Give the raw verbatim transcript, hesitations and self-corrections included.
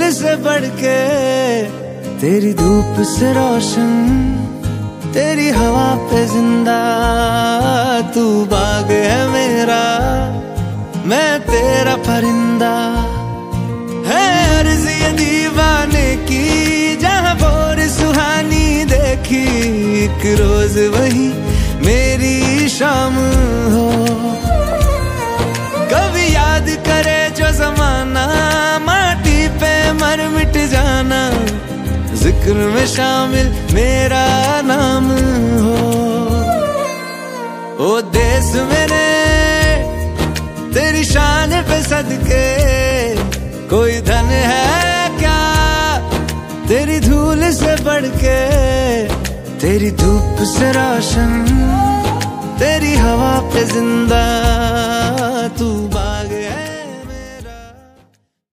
से बढ़ के, तेरी धूप से रोशन, तेरी हवा पे जिंदा। तू बाग है मेरा, मैं तेरा परिंदा। है अर्ज़ ये दीवाने की, जहाँ भोर सुहानी देखी, एक रोज वही मेरी शाम हो। कभी याद करे जो जमाना, माटी पे मर मिट जाना, जिक्र में शामिल मेरा नाम हो। ओ देश मेरे तेरी शान पे सदके, कोई धन है क्या तेरी धूल से बढ़ के। तेरी धूप से रोशन, तेरी हवा पे जिंदा। तू